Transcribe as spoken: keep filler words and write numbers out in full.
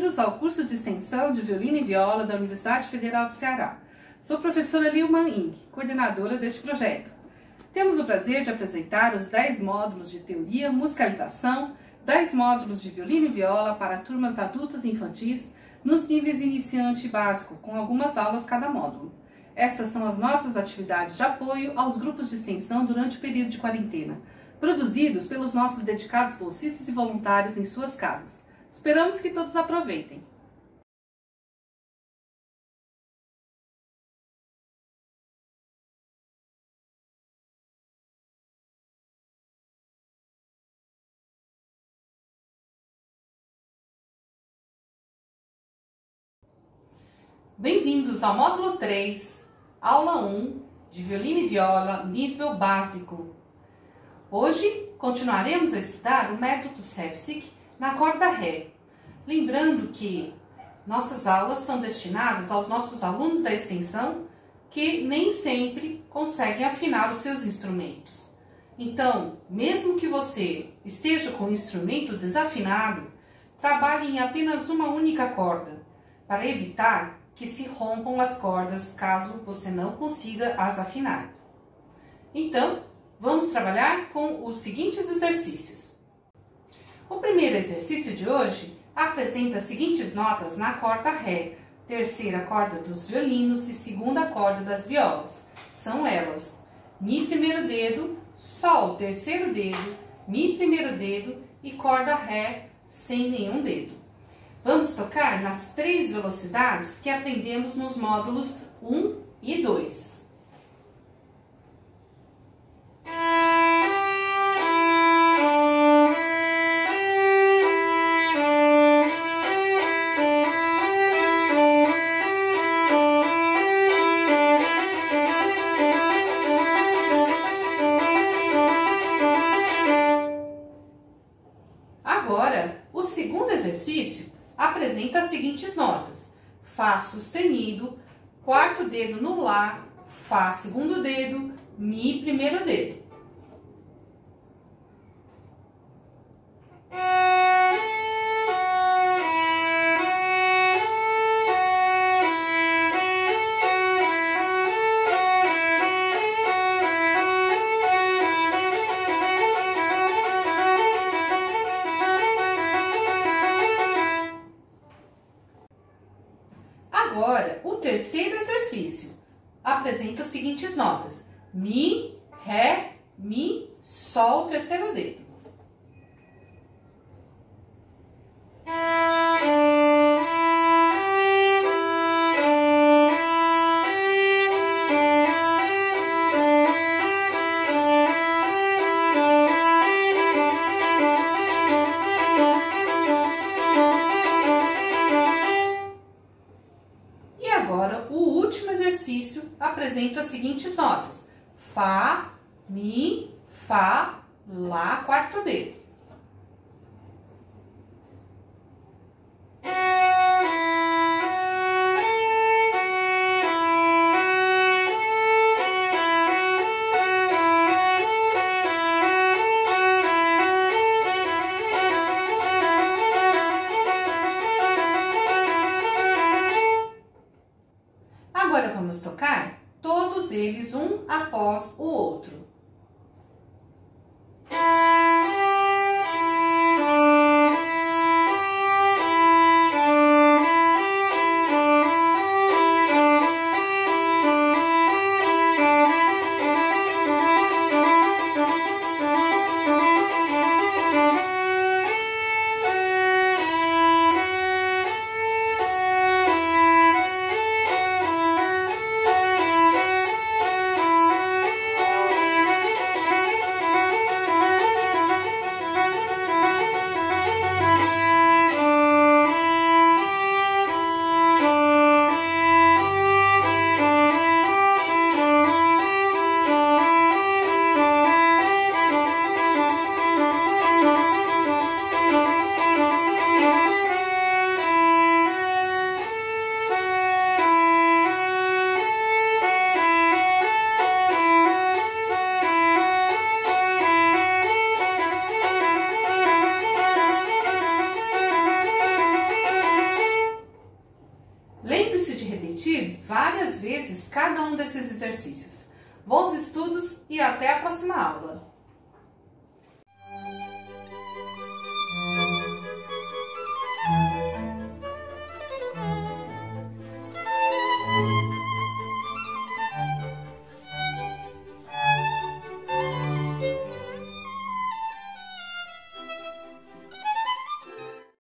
bem-vindos ao curso de extensão de violino e viola da Universidade Federal do Ceará. Sou a professora Lilma Ing, coordenadora deste projeto. Temos o prazer de apresentar os dez módulos de teoria, musicalização, dez módulos de violino e viola para turmas adultas e infantis nos níveis iniciante e básico, com algumas aulas cada módulo. Essas são as nossas atividades de apoio aos grupos de extensão durante o período de quarentena, produzidos pelos nossos dedicados bolsistas e voluntários em suas casas. Esperamos que todos aproveitem. Bem-vindos ao módulo três, aula um, de violino e viola, nível básico. Hoje continuaremos a estudar o método Sevcik na corda Ré. Lembrando que nossas aulas são destinadas aos nossos alunos da extensão que nem sempre conseguem afinar os seus instrumentos. Então, mesmo que você esteja com o instrumento desafinado, trabalhe em apenas uma única corda, para evitar que se rompam as cordas caso você não consiga as afinar. Então, vamos trabalhar com os seguintes exercícios. O primeiro exercício de hoje apresenta as seguintes notas na corda Ré, terceira corda dos violinos e segunda corda das violas. São elas: Mi primeiro dedo, Sol terceiro dedo, Mi primeiro dedo e corda Ré sem nenhum dedo. Vamos tocar nas três velocidades que aprendemos nos módulos um e dois. Agora, o segundo exercício apresenta as seguintes notas: Fá sustenido, quarto dedo no Lá, Fá segundo dedo, Mi primeiro dedo. Agora, o terceiro exercício apresenta as seguintes notas: Mi, Ré, Mi, Sol, terceiro dedo. Agora, o último exercício apresenta as seguintes notas: Fá, Mi, Fá, Lá, quarto dedo. Agora vamos tocar todos eles um após o outro. várias vezes cada um desses exercícios. Bons estudos e até a próxima aula!